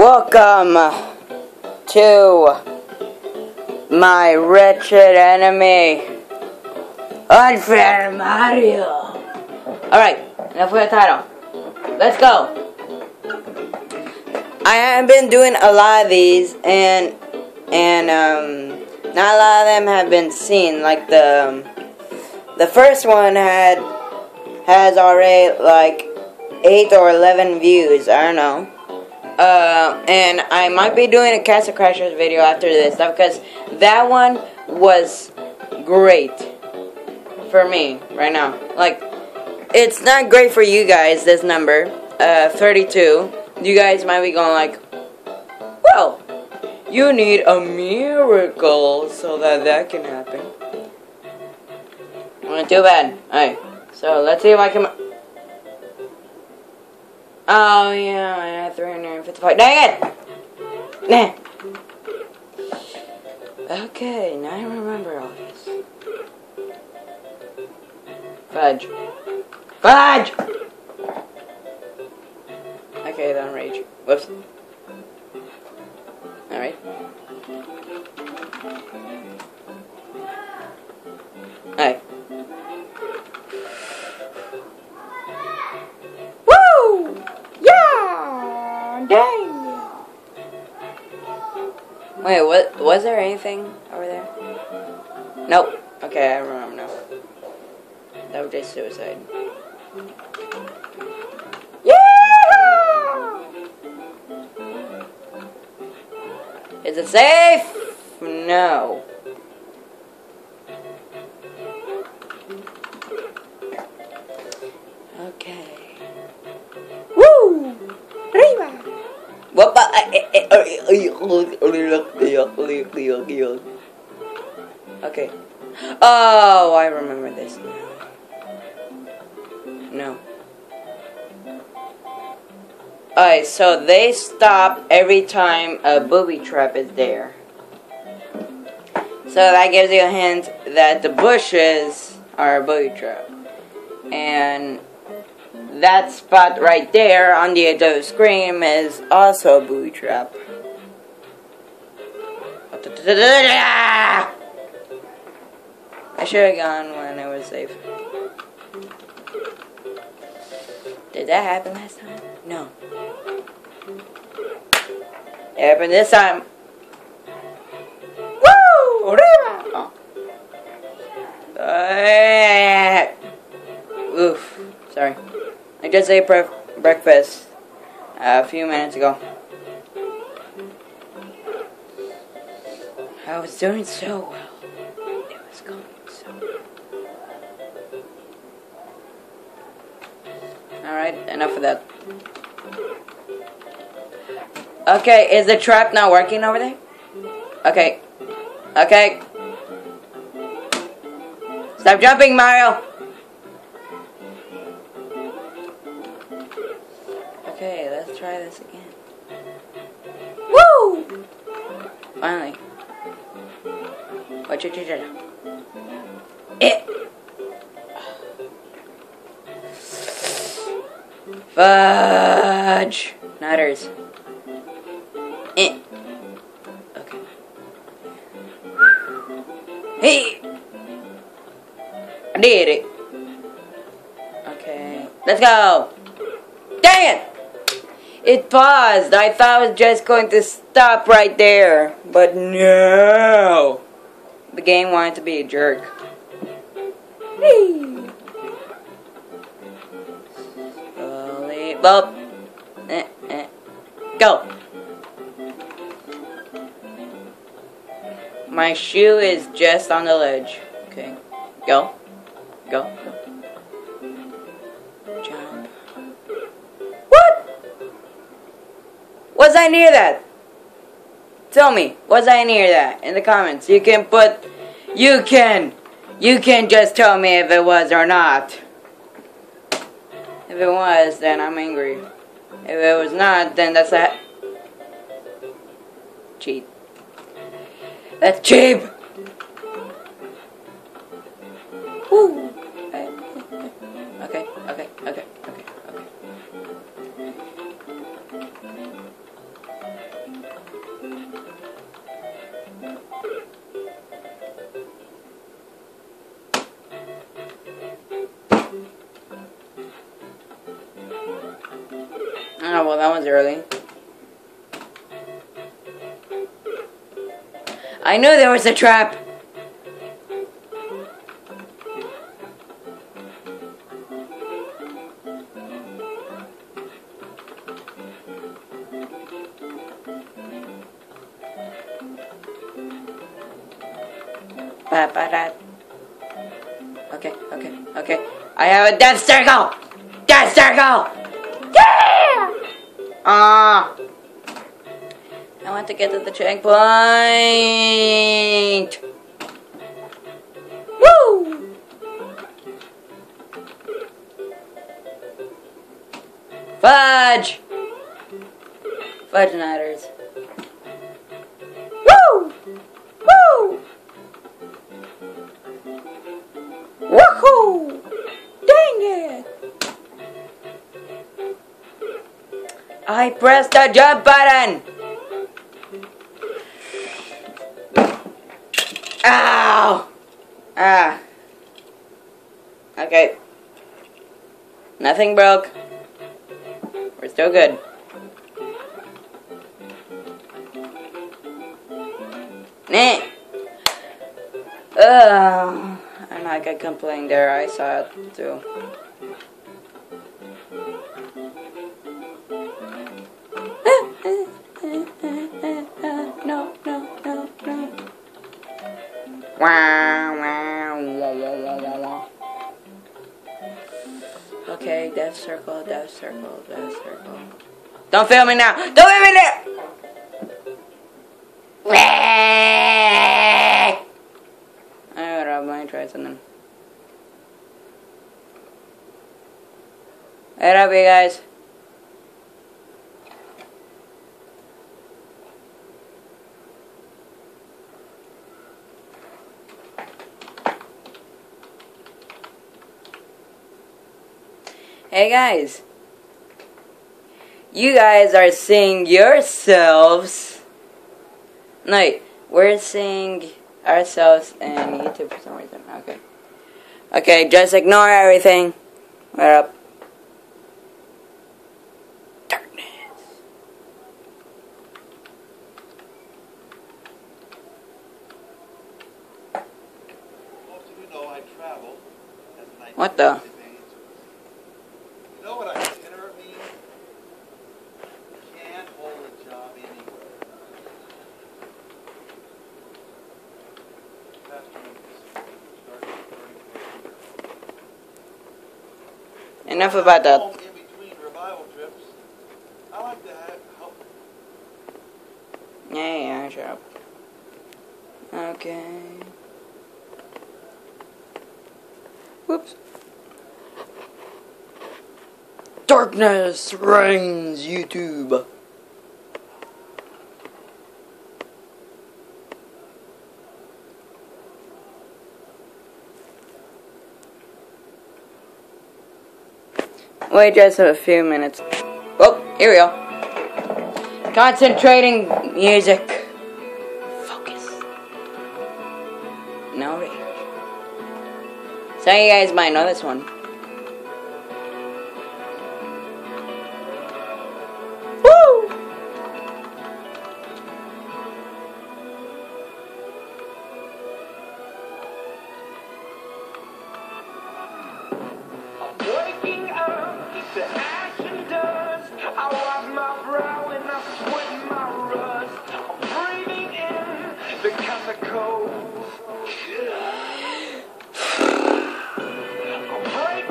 Welcome to my wretched enemy, Unfair Mario. Alright, enough with the title. Let's go. I have been doing a lot of these, and not a lot of them have been seen. Like the first one has already like 8 or 11 views. I don't know. And I might be doing a Castle Crashers video after this stuff because that one was great for me right now. Like, it's not great for you guys, this number, 32. You guys might be going like, well, you need a miracle so that can happen. Well, too bad. Alright, so let's see if I can... Oh, yeah, I had 355. Dang it! Nah. Okay, now I remember all this. Fudge. Fudge! Okay, don't rage. Whoops. Alright. Alright. Dang! Wait, what? Was there anything over there? Nope. Okay, I remember now. That was just suicide. Yeah! Is it safe? No. Okay. Woo! Arriba! Okay. Oh, I remember this now. No. Alright, so they stop every time a booby trap is there. So that gives you a hint that the bushes are a booby trap. And that spot right there on the edge of the screen is also a booby trap. I should have gone when it was safe. Did that happen last time? No. It happened this time. Woo! Oof. Sorry. I just ate breakfast a few minutes ago. I was doing so well. It was going so well. Alright, enough of that. Okay, is the trap not working over there? Okay. Okay. Stop jumping, Mario! Okay, let's try this again. Woo! Finally. What you do? It. Fudge. Nutters. Okay. Hey. I did it. Okay. Let's go. Dang it! It paused. I thought it was just going to stop right there. But no. The game wanted to be a jerk. Slowly. Well. Go. My shoe is just on the ledge. Okay. Go. Go. Jump. Was I near that? Tell me, was I near that in the comments? You can just tell me if it was or not. If it was, then I'm angry. If it was not, then that's a cheat. That's cheap. Woo. Okay. was early. I knew there was a trap. Okay. I have a death circle! Death circle! Yeah! I want to get to the checkpoint! Woo! Fudge! Fudge Nighters. Woo! Woo! Woohoo! Dang it! I pressed the jump button! Ow! Ah. Okay. Nothing broke. We're still good. Nah. And I got complained there. I saw it too. No. Okay, death circle. Don't film me now! Don't film me now! Alright, let me try something. Hey up, you guys. Hey guys. You guys are seeing yourselves. No, we're seeing ourselves in YouTube for some reason. Okay, just ignore everything. We're up. Darkness. Most of you know I travel as a night. What the? You know what itinerant means? You can't hold a job anywhere. Enough about that. In between revival trips, I like to help. Yeah, shut up. Okay. Whoops. Darkness reigns, YouTube. Wait just a few minutes. Oh, here we go. Concentrating music. Focus. No rage. Some of you guys might know this one. Woo! Waking up to ash and dust, I wipe my brow and I sweat my rust. I'm breathing in the chemicals. I'm breathing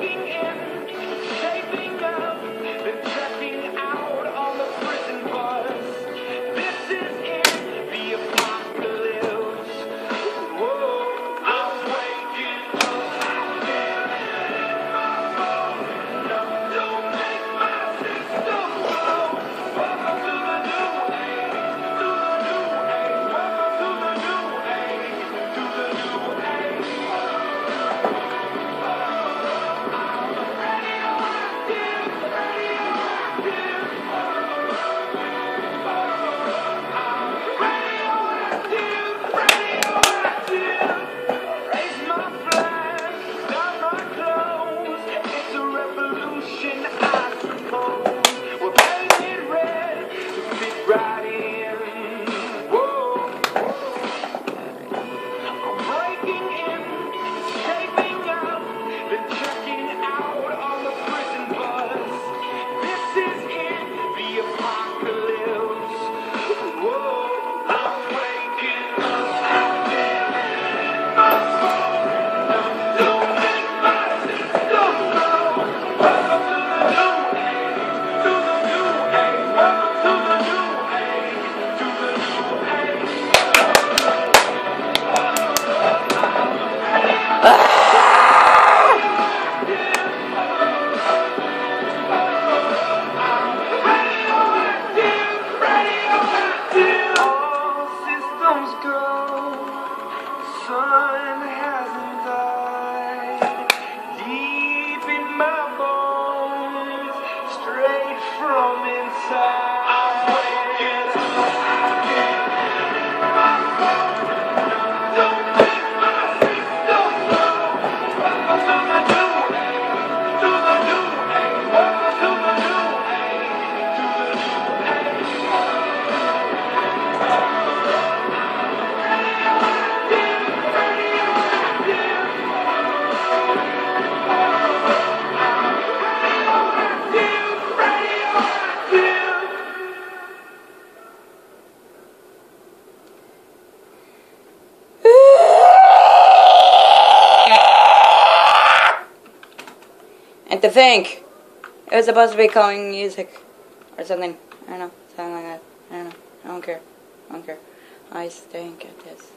to think. It was supposed to be calling music or something. I don't know. Something like that. I don't know. I don't care. I don't care. I stink at this.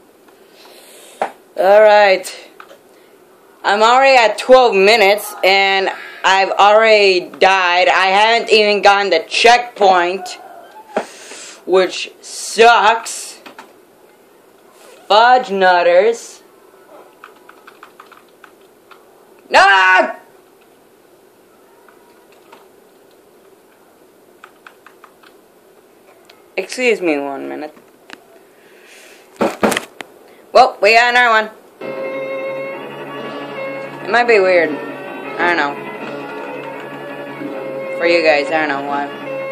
Alright. I'm already at 12 minutes and I've already died. I haven't even gotten the checkpoint, which sucks. Fudge nutters. No! Excuse me 1 minute. Well, we got another one. It might be weird. I don't know. For you guys, I don't know why.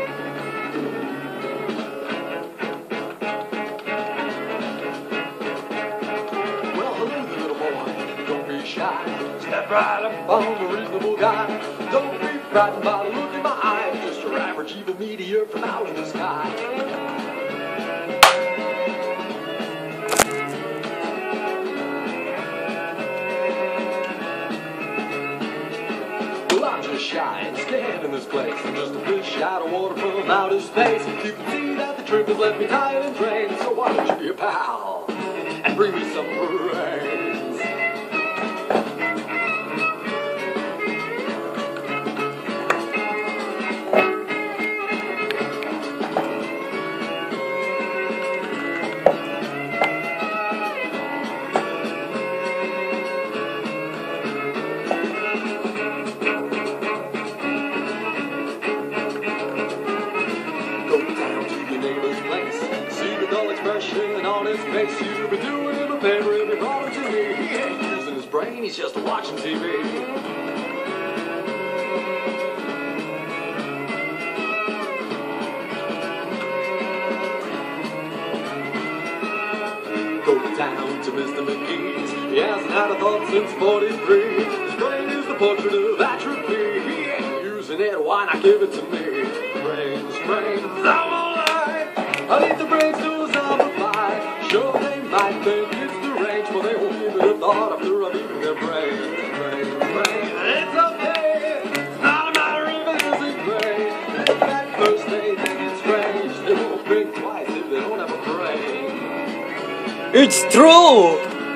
Well, hello, little boy. Don't be shy. Step right up on a reasonable guy. Don't be frightened by the look in my eyes. Just your average evil meteor from out of the sky. Well, I'm just shy and scared in this place. I'm just a fish out of water from outer space. You can see that the trip has left me tired and drained. So why don't you be a pal and bring me some brains? Expression on his face, you've been doing him a favor if you brought him to me. He ain't using his brain, he's just watching TV. Go down to Mr. McGee's, he hasn't had a thought since 43. His brain is the portrait of atrophy. He ain't using it, why not give it to me? Brains, I'm alive. I need the brains to zombify. Sure, they might think it's deranged, but they won't give it a thought after I've eaten their brain. It's okay. It's not a matter of innocent brain. At first they think it's strange. They won't think twice if they don't have a brain. It's true!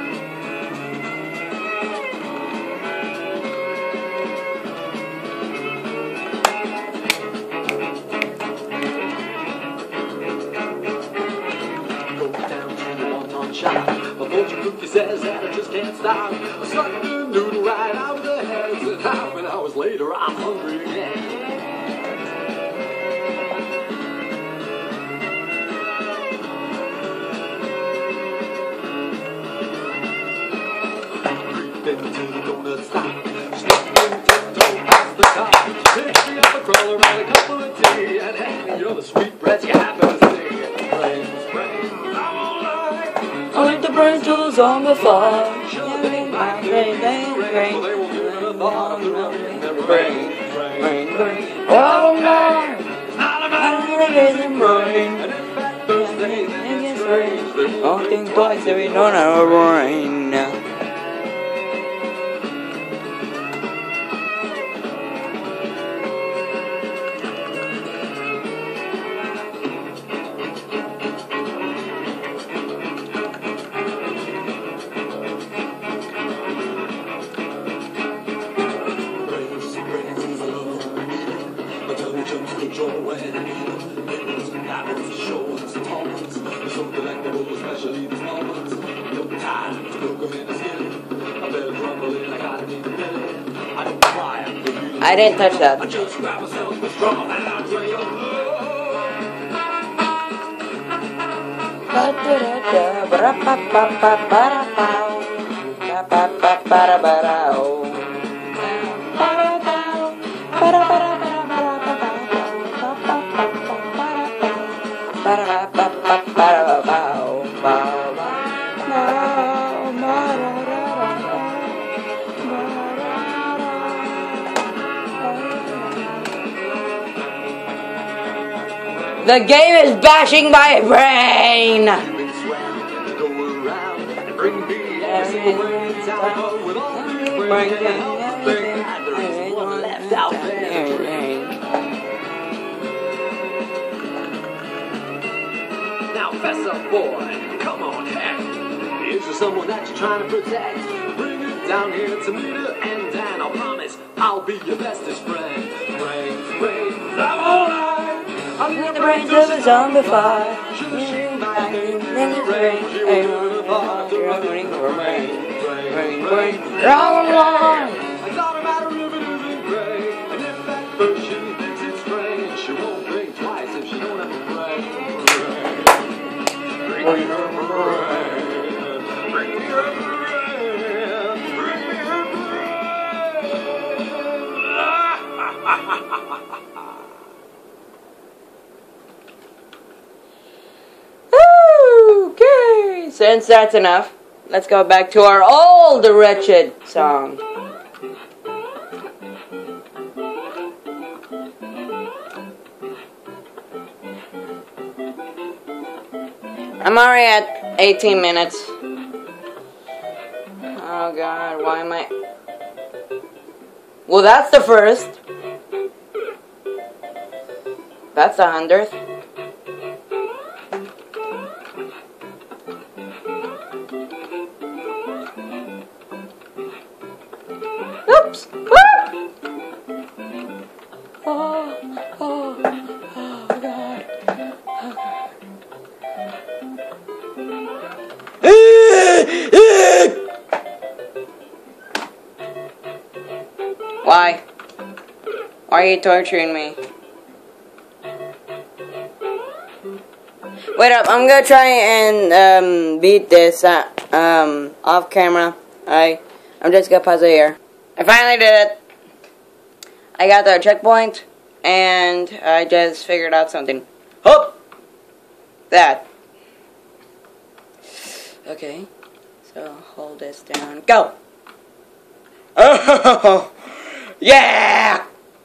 Shop. A fortune cookie says that I just can't stop. I suck the noodle right out of the heads, and half an hour later I'm hungry again. Creep into the donut stop, sneak in tiptoe past the cop, pick me up a crawler and a couple of tea, and hand me all the sweetbreads you happen to see. Brains, I like the brain to the zombify. brain. Oh no! Not a matter of innocent brain. And in fact, those days it gets strange. Don't think twice if we don't have a brain. I didn't touch that. The game is bashing my brain! Now fess up, boy, come on, heck. Is there someone that you're trying to protect? Bring it down here to me to end, and I'll promise I'll be your bestest friend. Brains, I'm alright. I'll leave The brains of a zombie-fied. Shooting back in the rain. You're apart, you're running for rain. Wrong one. I thought about a river isn't gray. And if at first she thinks it's strange, she won't think twice if she don't have to pray. Bring me her brain. Bring me her brain. Bring me her Okay, since that's enough, let's go back to our old wretched song. I'm already at 18 minutes. Oh god, why am I... Well, that's the first. That's the 100th. Oops! Oh god. Why? Why are you torturing me? Wait up, I'm gonna try and beat this off camera. I'm just gonna pause it here. I finally did it. I got the checkpoint, and I just figured out something. Hope! That. Okay, so hold this down. Go! Oh! Yeah!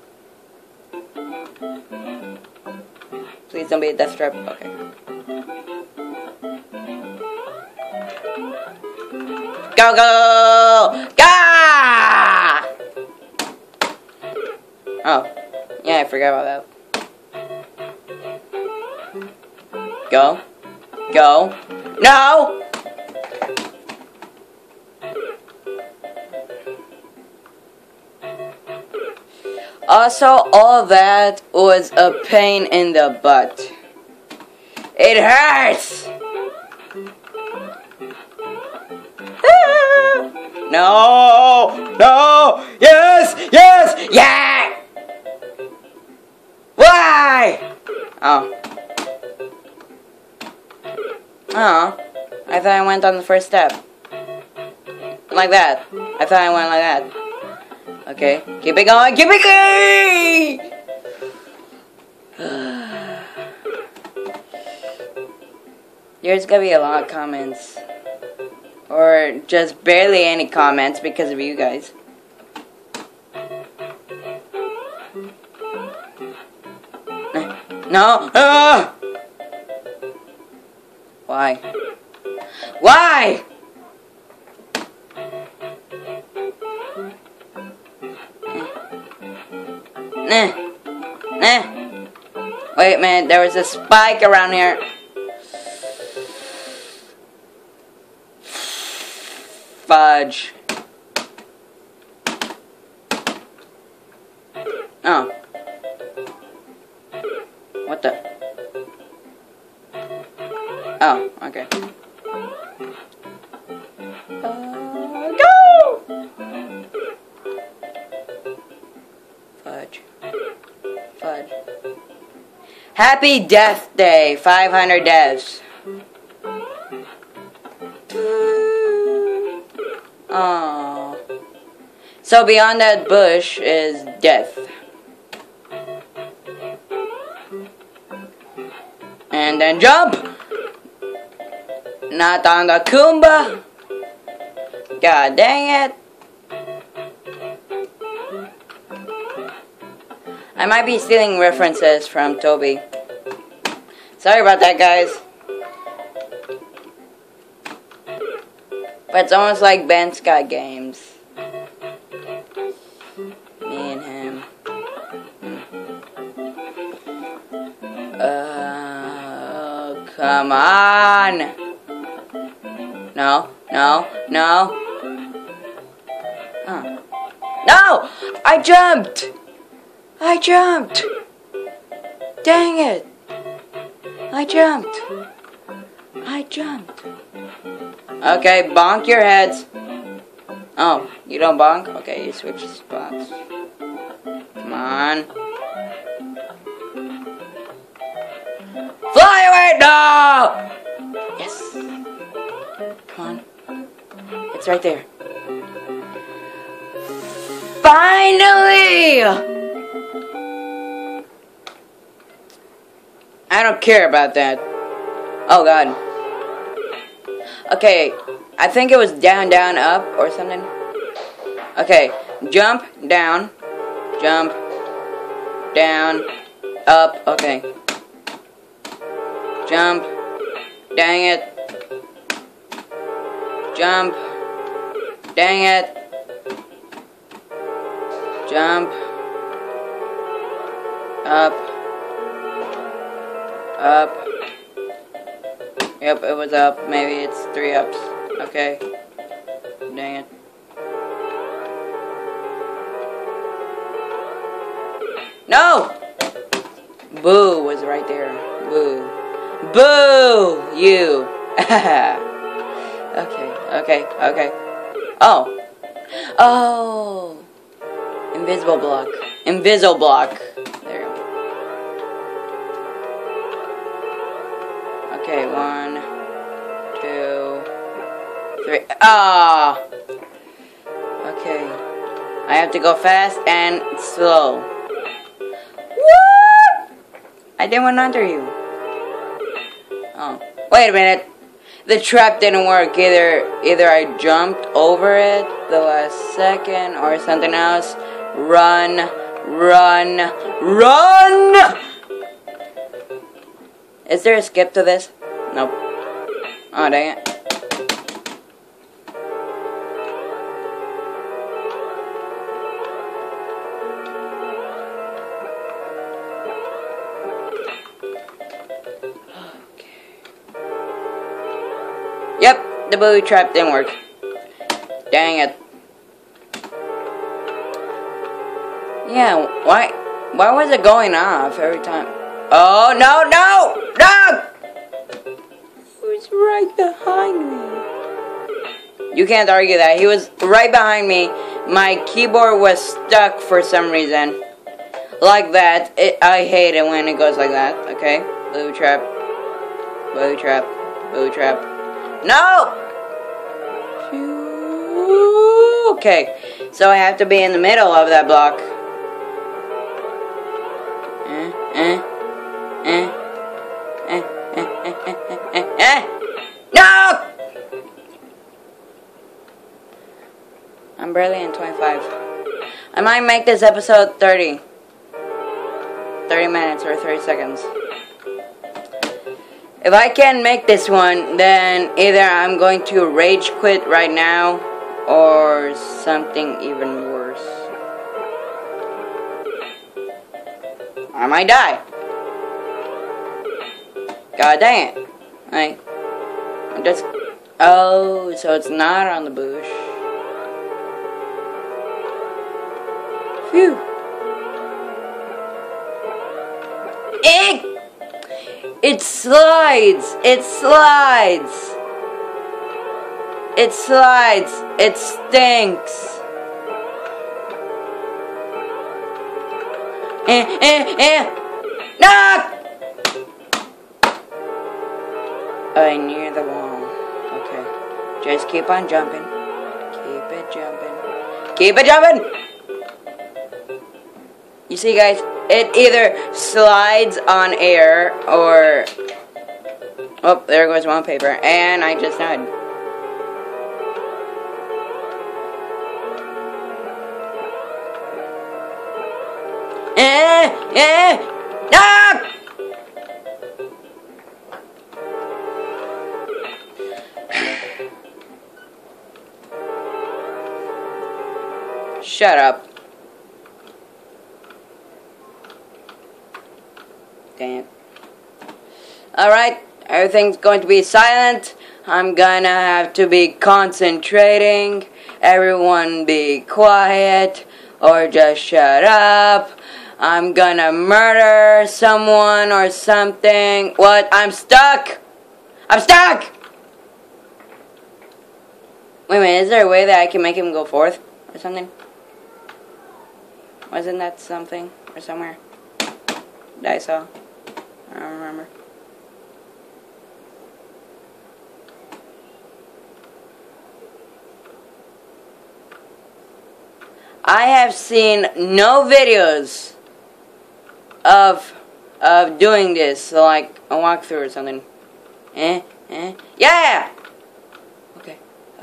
Please don't be a death trap. Okay. Go, go! Gah! Oh. Yeah, I forgot about that. Go. Go. No! Also, all that was a pain in the butt. It hurts! No! No! Yes! Yes! Yeah! Why? Oh. Oh. I thought I went on the first step. Like that. I thought I went like that. Okay. Keep it going. Keep it going! There's gonna be a lot of comments. Or just barely any comments because of you guys. No! Why? Why? Nah. Nah. Wait a minute, there was a spike around here. Fudge. Oh. What the? Oh, okay. Go! Fudge. Fudge. Happy Death Day, 500 deaths. Oh. So beyond that bush is death. And then jump! Not on the Kumba! God dang it! I might be stealing references from Toby. Sorry about that, guys. But it's almost like Ben Scott games. Me and him. Oh, Come on. No, no, no. No! I jumped! I jumped! Dang it! I jumped. I jumped. Okay, bonk your heads. Oh, you don't bonk? Okay, you switch spots. Come on. Fly away! No! Yes. Come on. It's right there. Finally! I don't care about that. Oh god. Okay, I think it was down, down, up, or something. Okay, jump, down, jump, down, up, okay. Jump, dang it. Jump, dang it. Jump, up, up. Yep, it was up. Maybe it's 3 ups. Okay. Dang it. No! Boo was right there. Boo. Boo! You. Okay. Oh. Oh. Invisible block. Invisible block. There you go. Okay, 1, 2, 3. Ah! Okay. I have to go fast and slow. What? I didn't went under you. Oh. Wait a minute. The trap didn't work. Either I jumped over it the last second or something else. Run, run, run! Is there a skip to this? Nope. Oh, dang it. Yep, the booby trap didn't work. Dang it. Yeah, why was it going off every time? Oh, no, no, no! Who's right behind me? You can't argue that. He was right behind me. My keyboard was stuck for some reason. Like that. I hate it when it goes like that. Okay? Booby trap. Booby trap. Booby trap. No! Okay. So I have to be in the middle of that block. No! I'm barely in 25. I might make this episode 30 minutes or 30 seconds. If I can't make this one, then either I'm going to rage quit right now or something even worse. I might die. God dang it. I'm just... Oh, so it's not on the bush. Phew. Eek! It slides! It slides! It slides! It stinks! No! I'm near the wall. Okay. Just keep on jumping. Keep it jumping. Keep it jumping! You see, guys, it either slides on air or... Oh, there goes one paper. And I just died. No! Shut up. Dang it. Alright, Everything's going to be silent. I'm gonna have to be concentrating. Everyone be quiet or just shut up. I'm gonna murder someone or something. What? I'm stuck! I'm stuck! Wait a minute, is there a way that I can make him go forth or something? Wasn't that something or somewhere that I saw? I don't remember. I have seen no videos of doing this, so like a walkthrough or something. Yeah. Okay.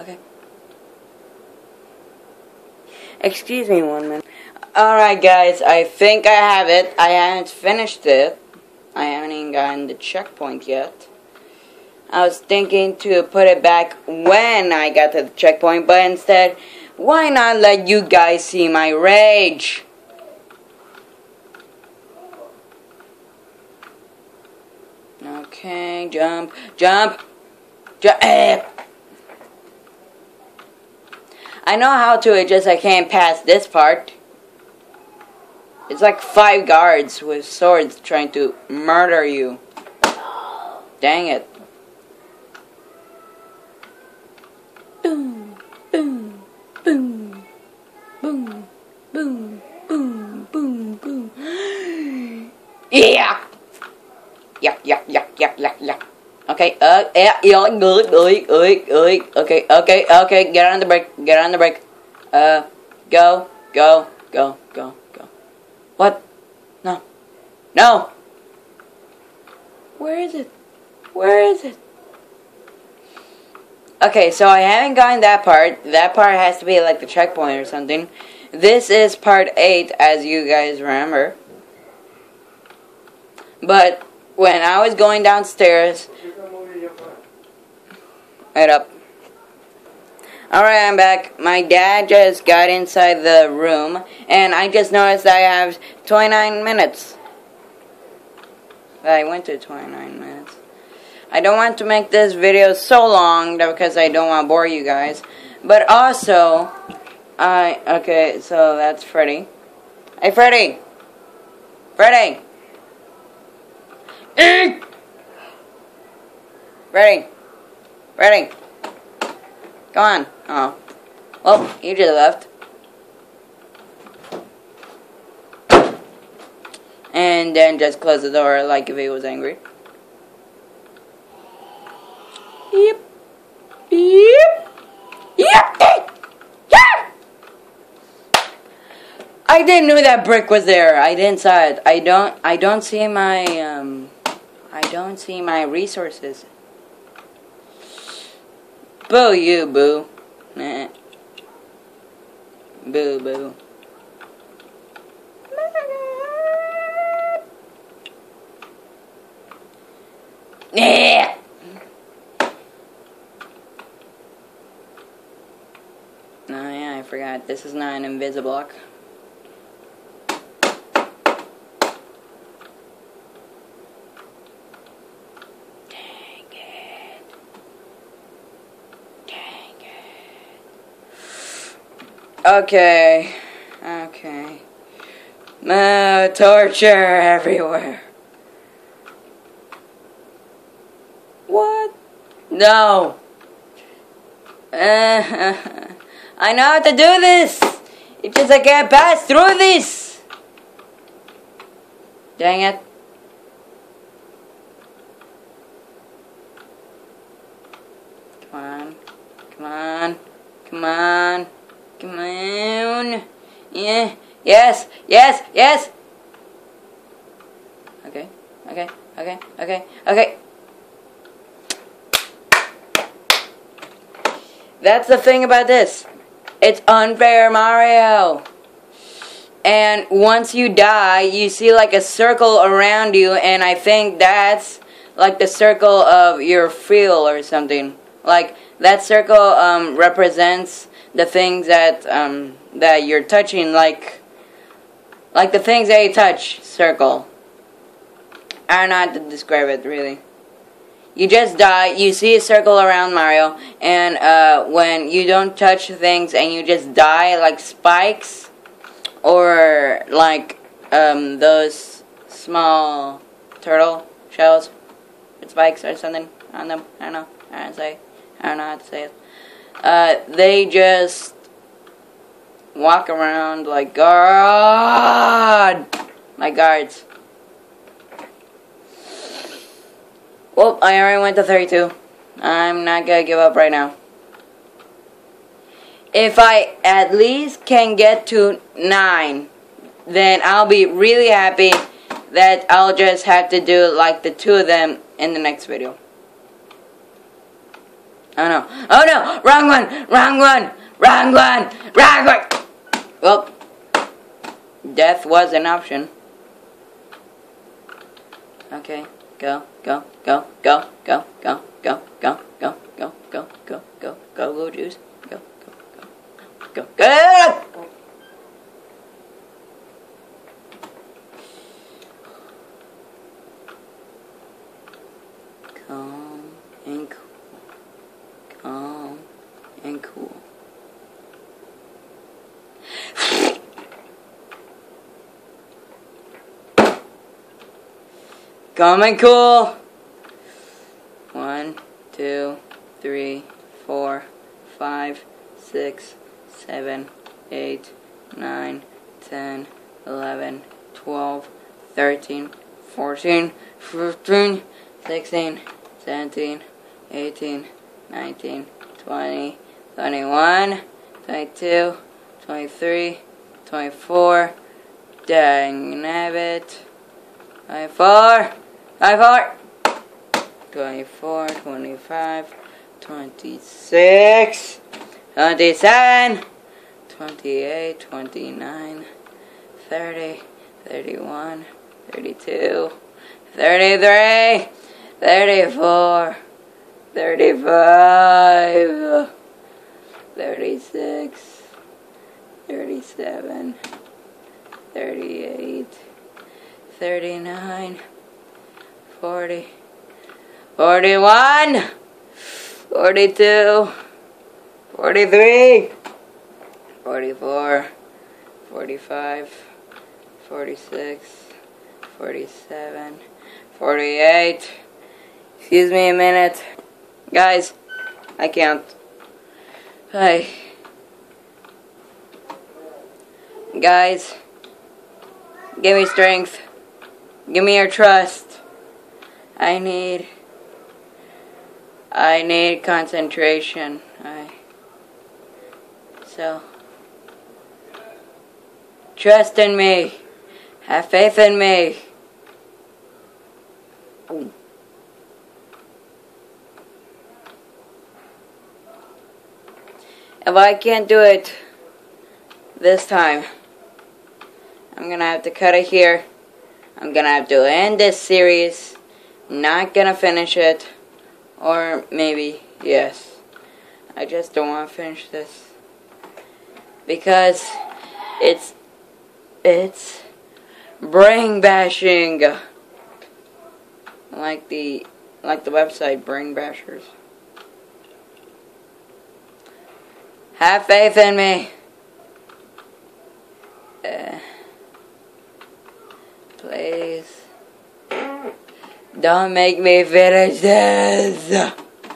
Excuse me 1 minute. Alright guys, I think I have it. I haven't finished it. I haven't even gotten the checkpoint yet. I was thinking to put it back when I got to the checkpoint, but instead, why not let you guys see my rage? Okay, jump. I know how to, it just I can't pass this part. It's like 5 guards with swords trying to murder you. Dang it. Boom, boom, boom, boom, boom, boom, boom, boom. Yeah. Yeah. Okay, okay, get on the brake, go. What? No! Where is it? Okay, so I haven't gotten that part. That part has to be like the checkpoint or something. This is part 8, as you guys remember. But when I was going downstairs, right up. Alright, I'm back. My dad just got inside the room, and I just noticed I have 29 minutes. I went to 29 minutes. I don't want to make this video so long, because I don't want to bore you guys. But also, okay, so that's Freddy. Hey, Freddy! Freddy! Freddy! Come on. Oh. Well, you just left. And then just close the door like if he was angry. Yep. I didn't know that brick was there. I didn't saw it. I don't see my I don't see my resources. Boo you, boo. Nah. Boo. Yeah. Oh yeah, I forgot. This is not an Invisiblock. Okay. Torture everywhere. What? No. I know how to do this. It's just I can't pass through this. Dang it. Come on. Yeah. Yes. Okay. That's the thing about this. It's unfair, Mario. And once you die, you see like a circle around you, and I think that's like the circle of your feel or something. Like that circle represents the things that that you're touching, like the things that you touch. Circle. I don't know how to describe it really. you just die. You see a circle around Mario, and when you don't touch things and you just die, like spikes, or like those small turtle shells with spikes or something on them. I don't know. I don't know how to say it. They just walk around like guards. Well, I already went to 32. I'm not gonna give up right now. If I at least can get to 9, then I'll be really happy that I'll just have to do like the 2 of them in the next video. Oh no. Oh no! Wrong one! Wrong one! Wrong one! Wrong one! Well, death was an option. Okay. Go, go, go, go, go, go, go, go, go, go, go, go, go, go, blue juice. Go, go, go, go, go! Calm and cool. Calm and cool. Calm and cool. 1, 2, 3, 4, 5, 6, 7, 8, 9, 10, 11, 12, 13, 14, 15, 16, 17, 18, 19, 20, 21, 22, 23, 24, dang nabbit, 24, 24, 25, 26, 27, 28, 29, 30, 31, 32, 33, 34, 35, 36, 37, 38, 39, 40, 41, 42, 43, 44, 45, 46, 47, 48. Excuse me a minute. Guys, I can't. Hi. Guys, give me strength. Give me your trust. I need concentration. So trust in me. Have faith in me. Ooh. If I can't do it this time, I'm gonna have to cut it here. I'm gonna have to end this series. Not gonna finish it. Or maybe, yes. I just don't want to finish this. Because it's brain bashing. Like the website Brain Bashers. Have faith in me. Please. Don't make me finish this.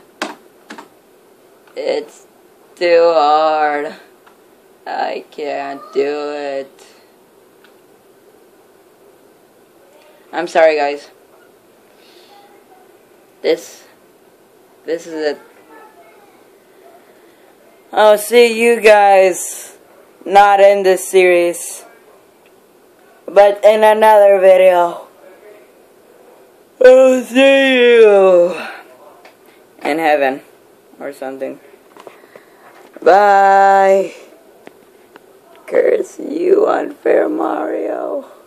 It's too hard. I can't do it. I'm sorry, guys. This is it. I'll see you guys not in this series, but in another video. I'll see you in heaven or something. Bye. Curse you, unfair Mario.